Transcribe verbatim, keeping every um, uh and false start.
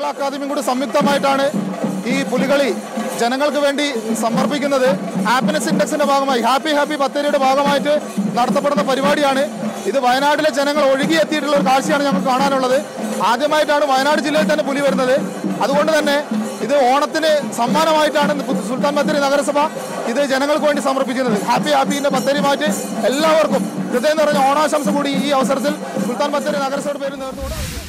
അക്കാദമിയും കൂടി സംയുക്തമായിട്ടാണ് ഈ പുലികളി ജനങ്ങൾക്ക് വേണ്ടി സമർപ്പിക്കുന്നത്. ഹാപ്പിനെസ് ഇൻഡെക്സിന്റെ ഭാഗമായി ഹാപ്പി ഹാപ്പി ബത്തേരിയുടെ ഭാഗമായിട്ട് നടത്തപ്പെടുന്ന പരിപാടിയാണ് ഇത്. വയനാട്ടിലെ ജനങ്ങൾ ഒഴുകിയെത്തിയിട്ടുള്ള ഒരു കാഴ്ചയാണ് ഞങ്ങൾക്ക് കാണാനുള്ളത്. ആദ്യമായിട്ടാണ് വയനാട് ജില്ലയിൽ തന്നെ പുലി വരുന്നത്. അതുകൊണ്ട് തന്നെ ഇത് ഓണത്തിന് സമ്മാനമായിട്ടാണ് സുൽത്താൻ ബത്തേരി നഗരസഭ ഇത് ജനങ്ങൾക്ക് വേണ്ടി സമർപ്പിക്കുന്നത്. ഹാപ്പി ഹാപ്പിന്റെ ബത്തേരിയുമായിട്ട് എല്ലാവർക്കും ഹൃദയം നിറഞ്ഞ ഓണാശംസ കൂടി ഈ അവസരത്തിൽ സുൽത്താൻ ബത്തേരി നഗരസഭയുടെ പേരിൽ നേർന്നുകൊണ്ട്